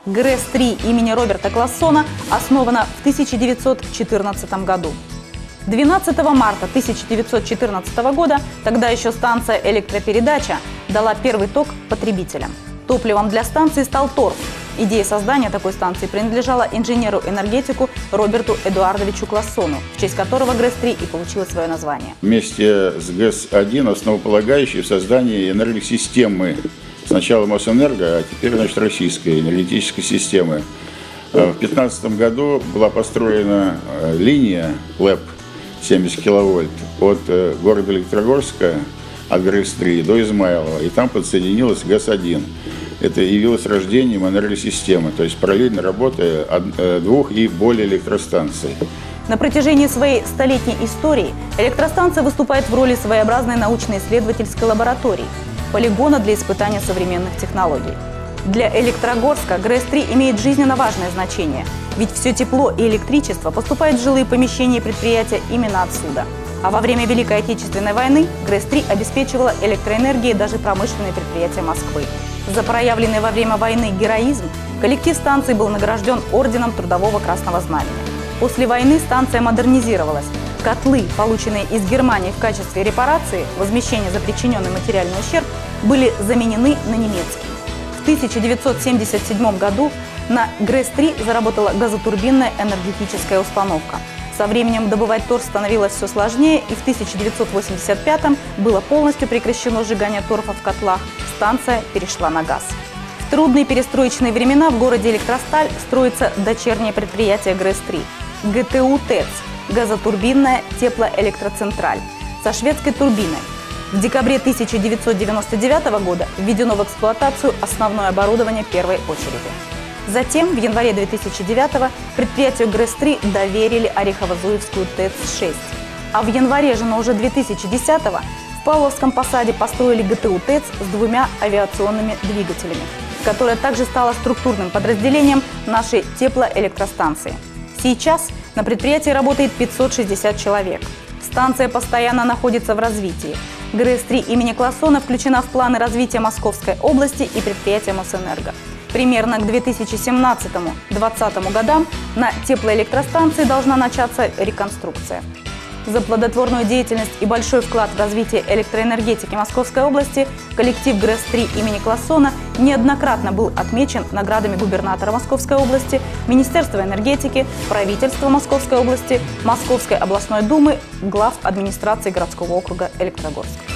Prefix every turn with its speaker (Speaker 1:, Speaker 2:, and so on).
Speaker 1: ГРЭС-3 имени Роберта Классона основана в 1914 году. 12 марта 1914 года, тогда еще станция электропередача, дала первый ток потребителям. Топливом для станции стал торф. Идея создания такой станции принадлежала инженеру-энергетику Роберту Эдуардовичу Классону, в честь которого ГРЭС-3 и получила свое название.
Speaker 2: Вместе с ГЭС-1 основополагающий в создании энергосистемы. Сначала Мосэнерго, а теперь, значит, российской энергетической системы. В 2015 году была построена линия ЛЭП 70 киловольт от города Электрогорска, от ГРЭС-3 до Измайлова, и там подсоединилась ГЭС-1. Это явилось рождением энергосистемы, то есть параллельно работая двух и более электростанций.
Speaker 1: На протяжении своей столетней истории электростанция выступает в роли своеобразной научно-исследовательской лаборатории, полигона для испытания современных технологий. Для Электрогорска ГРЭС-3 имеет жизненно важное значение, ведь все тепло и электричество поступает в жилые помещения предприятия именно отсюда. А во время Великой Отечественной войны ГРЭС-3 обеспечивала электроэнергией даже промышленные предприятия Москвы. За проявленный во время войны героизм коллектив станции был награжден орденом Трудового Красного Знамени. После войны станция модернизировалась. Котлы, полученные из Германии в качестве репарации, возмещения за причиненный материальный ущерб, были заменены на немецкие. В 1977 году на ГРЭС-3 заработала газотурбинная энергетическая установка. Со временем добывать торф становилось все сложнее, и в 1985-м было полностью прекращено сжигание торфа в котлах. Станция перешла на газ. В трудные перестроечные времена в городе Электросталь строится дочернее предприятие ГРЭС-3 – ГТУ ТЭЦ – газотурбинная теплоэлектроцентраль со шведской турбиной. В декабре 1999 года введено в эксплуатацию основное оборудование первой очереди. Затем, в январе 2009-го, предприятию ГРЭС-3 доверили Орехово-Зуевскую ТЭЦ-6. А в январе же, но уже 2010-го, в Павловском посаде построили ГТУ ТЭЦ с двумя авиационными двигателями, которая также стала структурным подразделением нашей теплоэлектростанции. Сейчас на предприятии работает 560 человек. Станция постоянно находится в развитии. ГРЭС-3 имени Классона включена в планы развития Московской области и предприятия Мосэнерго. Примерно к 2017-2020 годам на теплоэлектростанции должна начаться реконструкция. За плодотворную деятельность и большой вклад в развитие электроэнергетики Московской области коллектив ГРЭС-3 имени Классона неоднократно был отмечен наградами губернатора Московской области, Министерства энергетики, правительства Московской области, Московской областной думы, глав администрации городского округа Электрогорск.